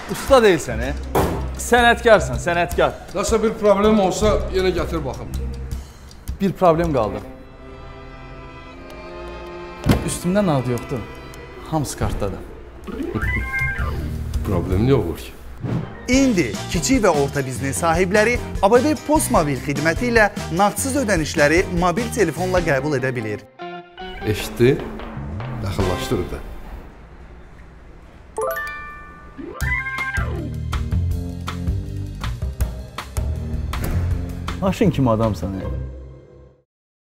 Usta deyilsən, sənətkarsan, sənətkar. Nəsə bir problem olsa yenə gətir baxım. Bir problem qaldı. Üstümdə nad yoxdur. Hamısı kartdadır. Problem nə olur ki? İndi kiçik və orta biznes sahibləri ABB Postmobil xidməti ilə nağdsız ödənişləri mobil telefonla qəbul edə bilir. Eşitdi, yaxınlaşdırdı. Maşın kimi adamsan.